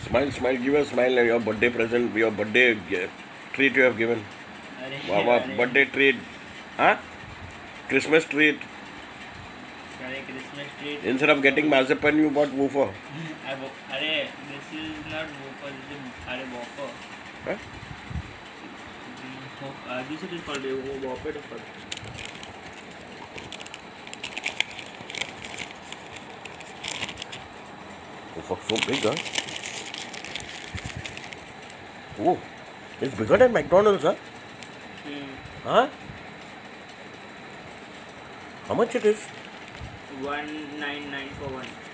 Smile, smile. Give a smile. Your birthday present, your birthday treat you have given. Wow, birthday treat. Huh? Christmas treat. Christmas treat. Instead of getting marzipan, you bought woofer. This is not woofer. This is woofer. Huh? This is called woofer. Woofer so big, huh? Oh, it's bigger than McDonald's, huh? Huh? How much it is? 19,9 for one.